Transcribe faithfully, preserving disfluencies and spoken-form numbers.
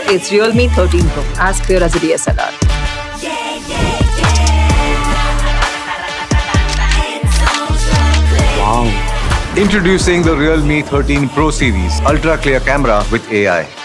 It's Realme thirteen Pro, as clear as a D S L R. Wow. Introducing the Realme thirteen Pro series, ultra clear camera with A I.